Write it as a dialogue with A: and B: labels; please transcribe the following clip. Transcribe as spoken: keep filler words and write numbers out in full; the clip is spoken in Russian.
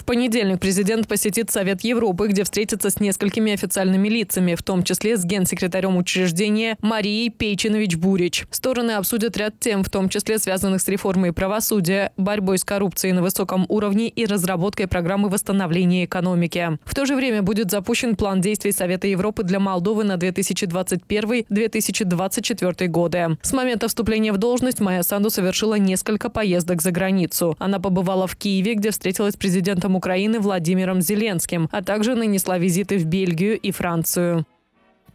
A: В понедельник президент посетит Совет Европы, где встретится с несколькими официальными лицами, в том числе с генсекретарем учреждения Марией Пейчинович-Бурич. Стороны обсудят ряд тем, в том числе связанных с реформой правосудия, борьбой с коррупцией на высоком уровне и разработкой программы восстановления экономики. В то же время будет запущен план действий Совета Европы для Молдовы на две тысячи двадцать первый — две тысячи двадцать четвёртый годы. С момента вступления в должность Майя Санду совершила несколько поездок за границу. Она побывала в Киеве, где встретилась с президентом Украины Владимиром Зеленским, а также нанесла визиты в Бельгию и Францию.